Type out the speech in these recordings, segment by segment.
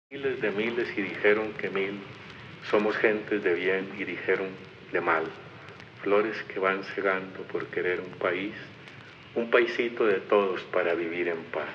Miles de miles y dijeron que mil, somos gentes de bien y dijeron de mal, flores que van cegando por querer un paisito de todos para vivir en paz.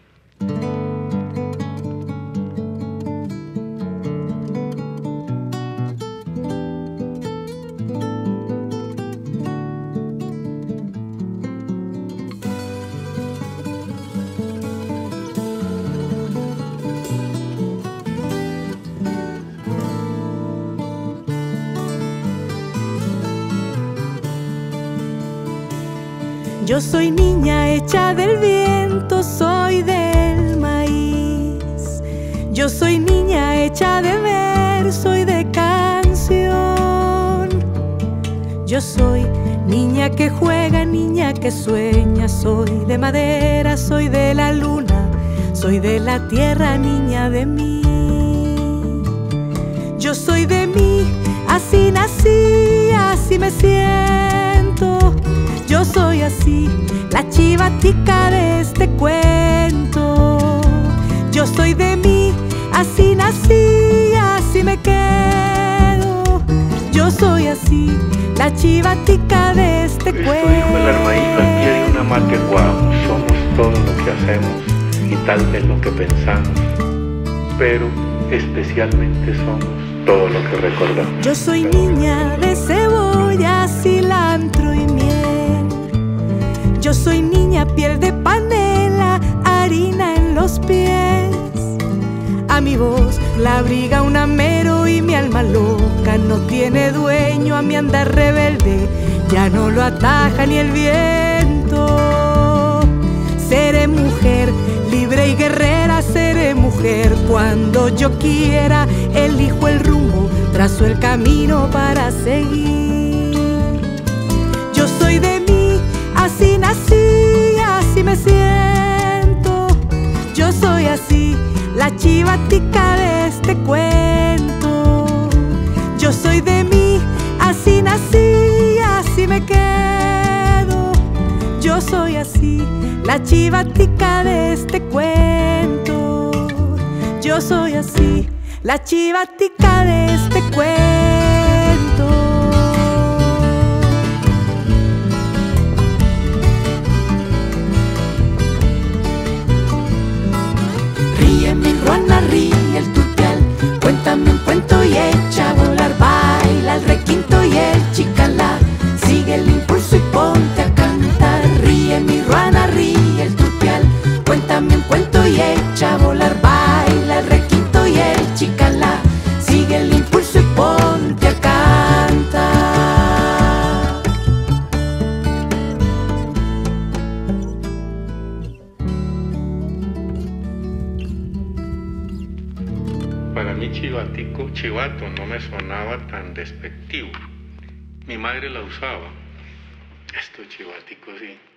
Yo soy niña hecha del viento, soy del maíz. Yo soy niña hecha de verso y de canción. Yo soy niña que juega, niña que sueña. Soy de madera, soy de la luna, soy de la tierra, niña de mí. Yo soy de mí, así nací, así me siento. Yo soy así, la chivatica de este cuento. Yo soy de mí, así nací, así me quedo. Yo soy así, la chivatica de este cuento. Cristo dijo el armadillo al pie de una mate, guau, somos todo lo que hacemos y tal vez lo que pensamos, pero especialmente somos todo lo que recordamos. Yo soy niña de cebolla, cilantro y miel. Yo soy niña piel de panela, harina en los pies. A mi voz la abriga un amero y mi alma loca no tiene dueño. A mi andar rebelde ya no lo ataja ni el viento. Seré mujer libre y guerrera, seré mujer cuando yo quiera. Elijo el rumbo, trazo el camino para seguir. Yo soy de mí, así nací, así me siento. Yo soy así, la chivatica de este cuento. Yo soy de mí, así nací, así me quedo. Yo soy así, la chivatica de este cuento. Yo soy así, la chivatica de este cuento. Ríe mi ruana, ríe el tutial, cuéntame un cuento y echa a volar. Baila el requinto y el chicalá, sigue el impulso y ponte a cantar. Ríe mi ruana, ríe el tutial, cuéntame un cuento y echa a volar. Baila el requinto y el chicalá, sigue el impulso y ponte a cantar. Para mí chivato no me sonaba tan despectivo. Mi madre la usaba. Esto chivatico sí.